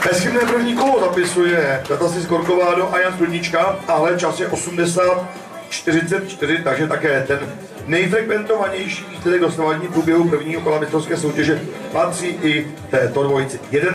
Bezchybné první kolo zapisuje Tatasy Skorkovado a Jan Studnička, ale čas je 80:44, takže také ten nejfrekventovanější výsledek dosavadní průběhu prvního kola mistrovské soutěže patří i této dvojici.